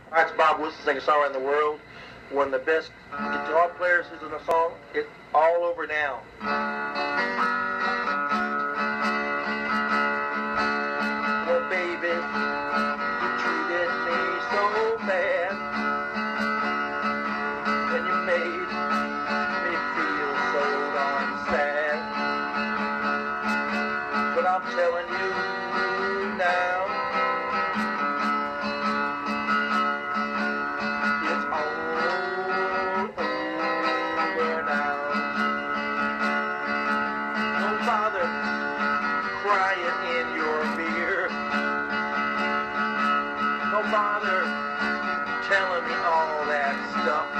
That's Bob Wilson singing Somewhere in the World. One of the best guitar players who's in a song. It's all over now. Well, baby, you treated me so bad, and you made me feel so darn sad. But I'm telling you now, it's all over now. Don't bother crying in your beer. Don't bother telling me all that stuff.